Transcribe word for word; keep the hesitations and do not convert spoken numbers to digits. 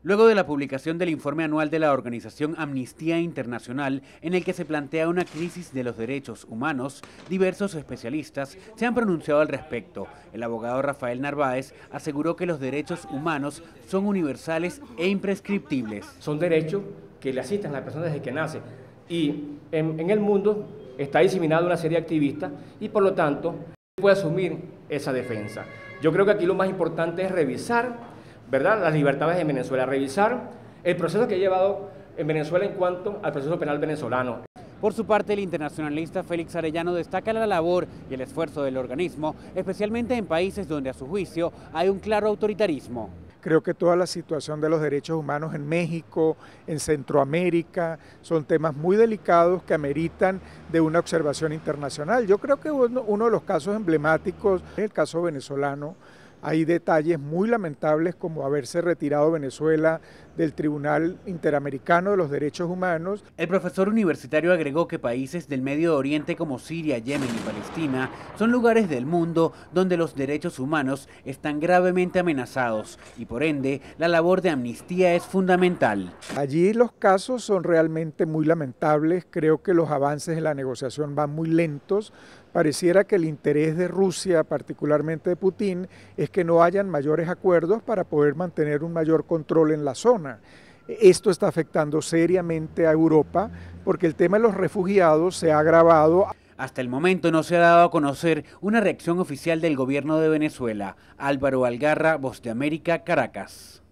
Luego de la publicación del informe anual de la organización Amnistía Internacional, en el que se plantea una crisis de los derechos humanos, diversos especialistas se han pronunciado al respecto. El abogado Rafael Narváez aseguró que los derechos humanos son universales e imprescriptibles. Son derechos que le asisten a la persona desde que nace. Y en, en el mundo está diseminada una serie de activistas y por lo tanto puede asumir esa defensa. Yo creo que aquí lo más importante es revisar, ¿verdad?, las libertades en Venezuela, revisar el proceso que ha llevado en Venezuela en cuanto al proceso penal venezolano. Por su parte, el internacionalista Félix Arellano destaca la labor y el esfuerzo del organismo, especialmente en países donde a su juicio hay un claro autoritarismo. Creo que toda la situación de los derechos humanos en México, en Centroamérica, son temas muy delicados que ameritan de una observación internacional. Yo creo que uno, uno de los casos emblemáticos es el caso venezolano. Hay detalles muy lamentables como haberse retirado Venezuela del Tribunal Interamericano de los Derechos Humanos. El profesor universitario agregó que países del Medio Oriente como Siria, Yemen y Palestina son lugares del mundo donde los derechos humanos están gravemente amenazados y por ende la labor de amnistía es fundamental. Allí los casos son realmente muy lamentables, creo que los avances en la negociación van muy lentos. Pareciera que el interés de Rusia, particularmente de Putin, es que no hayan mayores acuerdos para poder mantener un mayor control en la zona. Esto está afectando seriamente a Europa porque el tema de los refugiados se ha agravado. Hasta el momento no se ha dado a conocer una reacción oficial del gobierno de Venezuela. Álvaro Algarra, Voz de América, Caracas.